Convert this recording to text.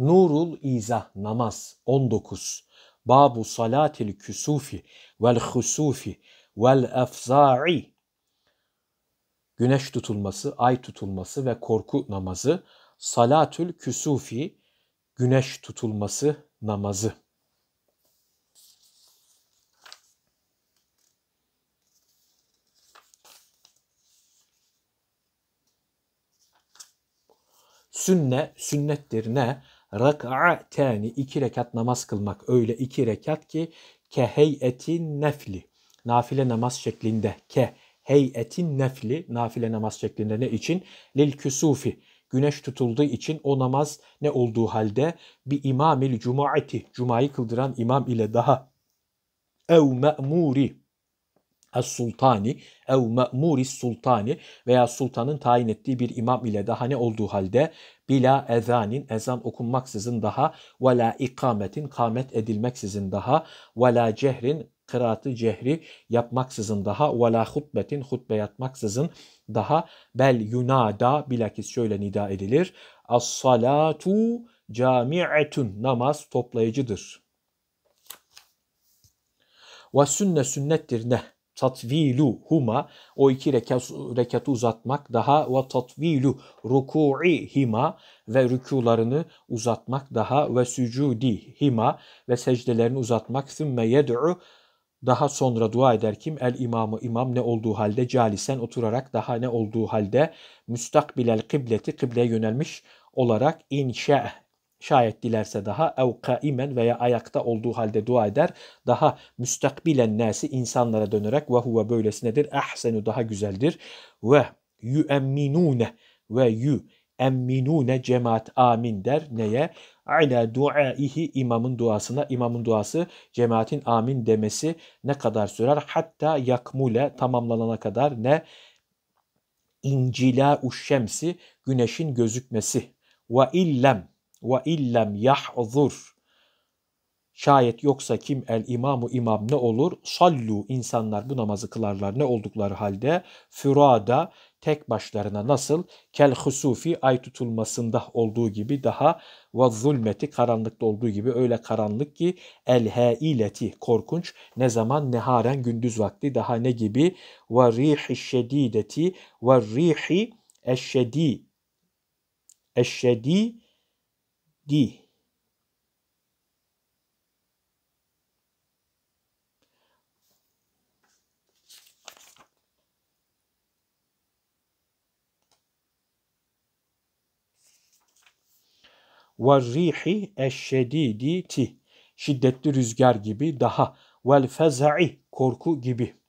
Nurul İzah namaz 19. Babu salatil küsufi vel husufi vel efza'i. Güneş tutulması, ay tutulması ve korku namazı. Salatül küsufi, güneş tutulması namazı. Sünnettir ne? Rak'atani, 2 rekat namaz kılmak. Öyle 2 rekat ki keheyetin nefli, nafile namaz şeklinde. Keheyetin nefli, nafile namaz şeklinde. Ne için? Lil küsufi, güneş tutulduğu için o namaz ne olduğu halde bir imamil cumuati, cumayı kıldıran imam ile daha ev me'muri Es-sultani ev me'muris sultani veya sultanın tayin ettiği bir imam ile daha ne olduğu halde bila ezanin, ezan okunmaksızın daha ve la ikametin, kâmet edilmeksizin daha ve la cehrin, kıraatı cehri yapmaksızın daha ve la hutbetin, hutbe yapmaksızın daha bel yunada, bilakis şöyle nida edilir. As-salatu cami'etun, namaz toplayıcıdır. Ve sünnettir ne? Tatvilu huma, o 2 rekatı uzatmak daha ve tatvilu ruku'i hima, ve rükularını uzatmak daha ve sücudi hima, ve secdelerini uzatmak. Sümme yed'u, daha sonra dua eder kim? El imamı, imam ne olduğu halde calisen, oturarak, daha ne olduğu halde müstakbilel kıbleti, kıbleye yönelmiş olarak, inşa, şayet dilerse daha ev kaimen, veya ayakta olduğu halde dua eder. Daha müstakbilen nasi, insanlara dönerek, ve huve böylesinedir. Ahsenu, daha güzeldir. Ve yuemminune, ve yuemminune, cemaat amin der. Neye? Ala duaihi, imamın duasına. İmamın duası, cemaatin amin demesi ne kadar sürer? Hatta yakmule, tamamlanana kadar. Ne? İncila uşşemsi, güneşin gözükmesi. Ve illem yahzur, şayet yoksa kim? El imamu, imam ne olur? Sallu, insanlar bu namazı kılarlar ne oldukları halde? Fürada, tek başlarına. Nasıl? Kel husufi, ay tutulmasında olduğu gibi, daha ve zulmeti, karanlıkta olduğu gibi, öyle karanlık ki el haileti, korkunç. Ne zaman? Neharen, gündüz vakti. Daha ne gibi? Ve rihi şedideti ve rihi eşşedi di. Ve-rihi eşşediditi, şiddetli rüzgar gibi, daha vel feza'i, korku gibi.